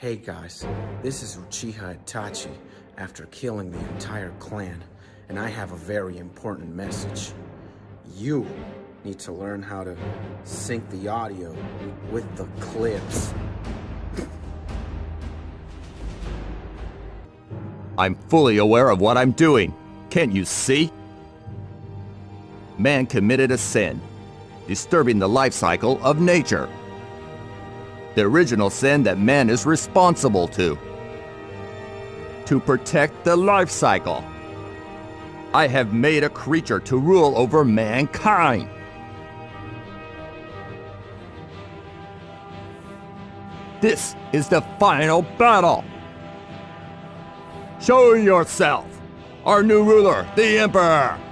Hey guys, this is Uchiha Itachi after killing the entire clan, and I have a very important message. You need to learn how to sync the audio with the clips. I'm fully aware of what I'm doing. Can't you see? Man committed a sin, disturbing the life cycle of nature. The original sin that man is responsible to protect the life cycle. I have made a creature to rule over mankind. This is the final battle. Show yourself, our new ruler, the Emperor.